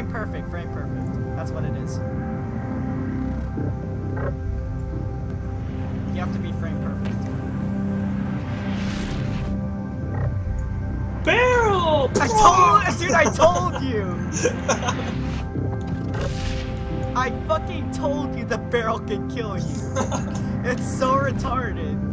frame perfect, frame perfect. That's what it is. You have to be frame perfect. Barrel! I told you! I fucking told you the barrel can kill you. It's so retarded.